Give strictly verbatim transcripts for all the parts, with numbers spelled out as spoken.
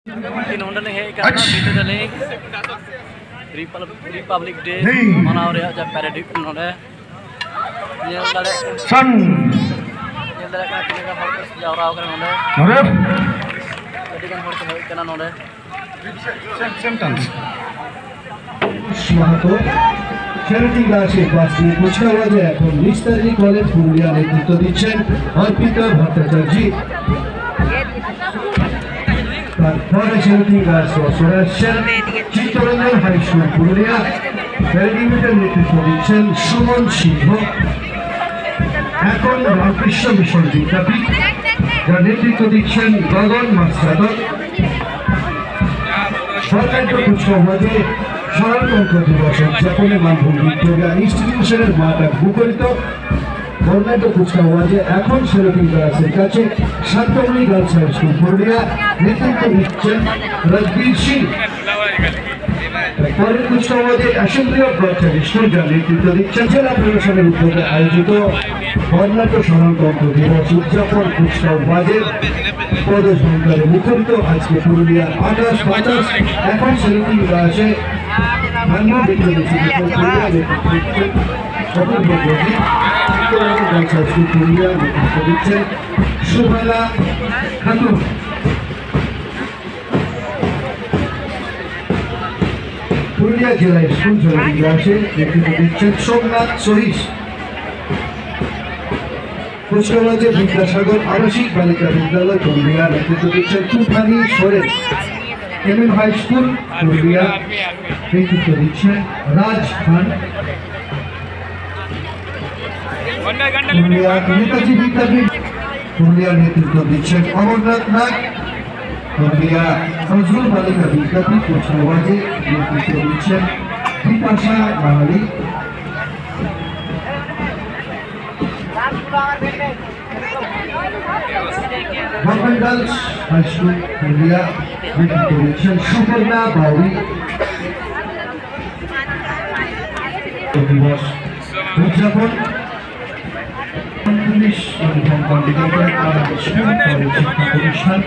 Ini Honda nih hei karena itu nih Republic Day mana orang yang parade Honda. Ini kali. Sun. Ini kali kan kita harus jauh raw kan Honda. Nore. Jadi kan harus hei karena Honda. Sentence. Mahato. Charity Classic Basti Kuchkawaje এখন mystery college Purulia নেতৃত্ব দিচ্ছেন অর্পিতা ভট্টাচার্য। তারপরে charity class সরাসরি Chittaranjan high school Purulia badminton নেতৃত্ব দিচ্ছেন সুমন সিংহ। এখন Ramakrishna mission বিদ্যাপীঠ যার নেতৃত্ব দিচ্ছেন গগন মাস্টার। সরকারি কুচকাওয়াজে সাধারণতন্ত্র দিবস উদযাপনে মানভূম ভিক্টোরিয়া ইনস্টিটিউশনের মাঠে মুখরিত। বর্ণাঢ্য কুচকাওয়াজে এখন সেরকম ক্লাসের কাছে Shantamoni girls high school Purulia নেতৃত্ব দিচ্ছেন রজবীর সিং। পরের কুচকাওয়াজে অ্যাসেম্বলি অফ গড ট্র্যাডিশন যার নেতৃত্ব দিচ্ছেন জেলা প্রশাসনের উদ্যোগে আয়োজিত বর্ণাঢ্য সাধারণতন্ত্র দিবস উদযাপন কুচকাওয়াজের পদসংখ্যারে মুখরিত। আজকে পুরুলিয়ার আকাশ বাতাস এখন সেরকম ক্লাসে মানভূম ভিক্টোরিয়া পুরুলিয়া নেতৃত্ব দিচ্ছেন অপূর্ব গতি। পুরুলিয়া নেতৃত্ব দিচ্ছেন সুমালা খাতুন। পুরুলিয়া জেলা স্কুল জরুরি ক্লাসে নেতৃত্ব দিচ্ছেন সোমনাথ সহিস। কুচকাওয়াজে বিদ্যাসাগর আবাসিক বালিকা বিদ্যালয় পুরুলিয়া নেতৃত্ব দিচ্ছেন Tufani Soren. M M high school Purulia নেতৃত্ব দিচ্ছেন রাজ খান। পুরুলিয়া নেতাজি বিদ্যাপীঠ পুরুলিয়ার নেতৃত্ব দিচ্ছেন অমরনাথ নাগ। পুরুলিয়া নজরুল বালিকা বিদ্যাপীঠ কুচকাওয়াজে নেতৃত্ব দিচ্ছেন Bipasha Bangali. Government girls high school Purulia নেতৃত্ব দিচ্ছেন সুপর্ণা বাউরি। দিবস উদযাপন police uniform continental school college শিক্ষা প্রতিষ্ঠান।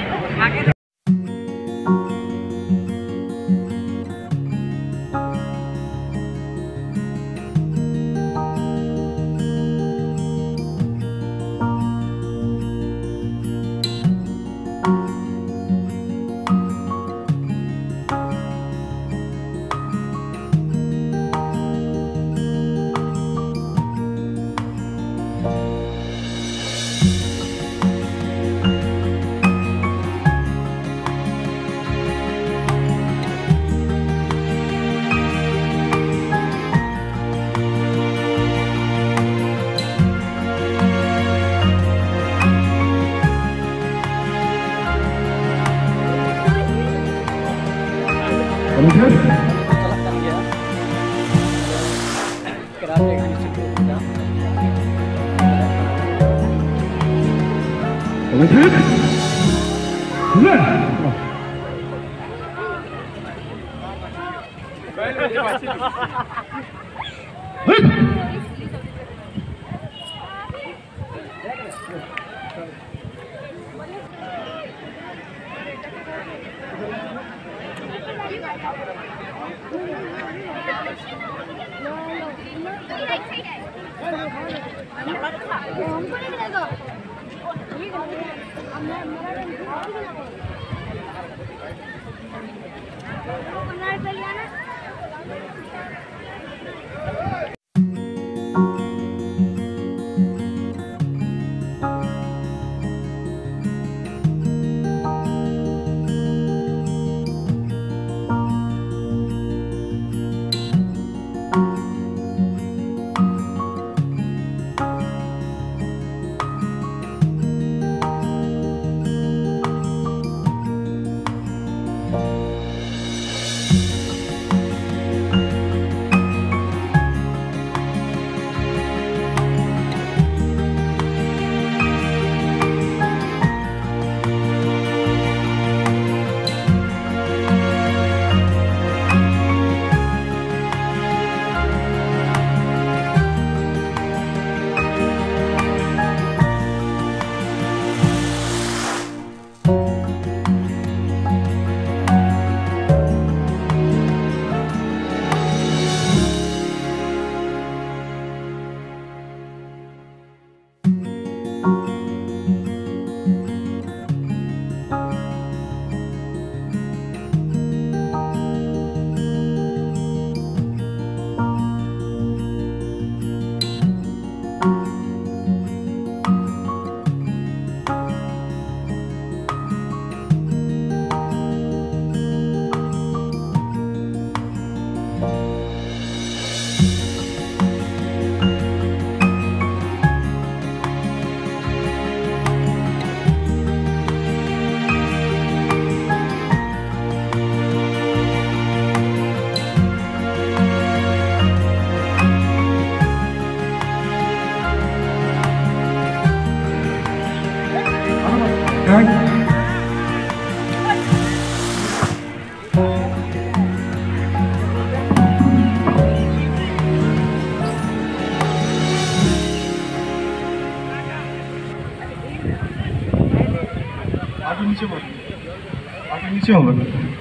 নিচে বল আগে নিচে হবে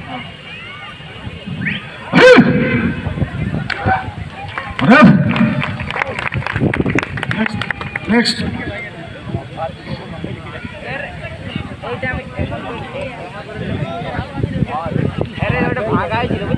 নেক্সট নেক্সট ভাগাই ছিল